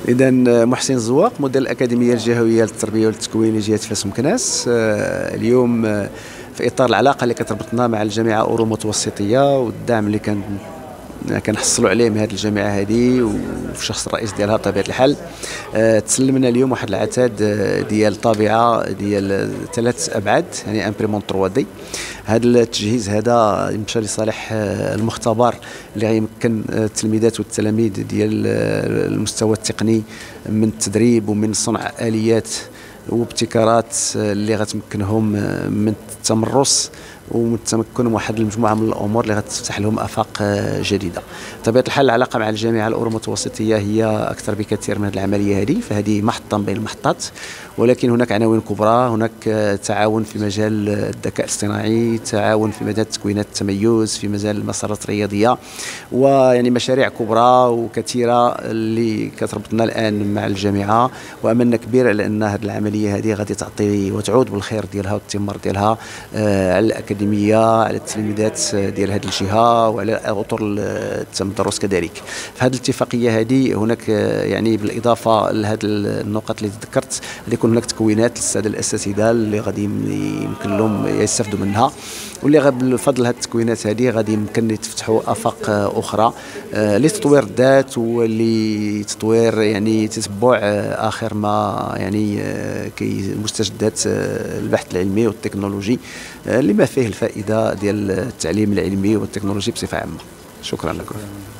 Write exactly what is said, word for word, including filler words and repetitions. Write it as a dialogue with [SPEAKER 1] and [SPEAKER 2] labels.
[SPEAKER 1] إذا محسن الزواق مدير الأكاديمية الجهوية للتربية والتكوين لجهة فاس مكناس. اليوم في إطار العلاقة اللي كتربطنا مع الجامعة أورو متوسطية والدعم اللي كان كنحصلوا عليه من هذه الجامعه هذه وفي شخص الرئيس ديالها بطبيعه الحال. أه تسلمنا اليوم واحد العتاد ديال طابعه ديال ثلاث ابعاد، يعني امبريمون ثري دي. هذا التجهيز هذا مشى لصالح المختبر اللي غيمكن التلميذات والتلاميذ ديال المستوى التقني من التدريب ومن صنع اليات وابتكارات اللي غتمكنهم من التمرس ومن التمكن من واحد المجموعه من الامور اللي غتفتح لهم افاق جديده. بطبيعه الحال العلاقه مع الجامعه الاورو متوسطيه هي اكثر بكثير من هذه العمليه هذه، فهذه محطه بين المحطات، ولكن هناك عناوين كبرى. هناك تعاون في مجال الذكاء الاصطناعي، تعاون في مجال تكوينات التميز، في مجال المسارات الرياضيه، ويعني مشاريع كبرى وكثيره اللي كتربطنا الان مع الجامعه، واملنا كبير على ان هذه العمليه هذه غادي تعطي وتعود بالخير ديالها والثمار ديالها على الأكاديمية، على التلميذات ديال هذه الجهة وعلى أطر التمدرس كذلك. في هذه الاتفاقية هذه هناك يعني بالإضافة لهذه النقط اللي ذكرت غادي يكون هناك تكوينات للسادة الأساتذة اللي غادي يمكن لهم يستافدوا منها، واللي بفضل هذه التكوينات هذه غادي يمكن يتفتحوا آفاق أخرى لتطوير الذات ولتطوير يعني تتبع آخر ما يعني كي مستجدات البحث العلمي والتكنولوجي لما فيه الفائدة ديال التعليم العلمي والتكنولوجي بصفة عامة. شكرا لكم.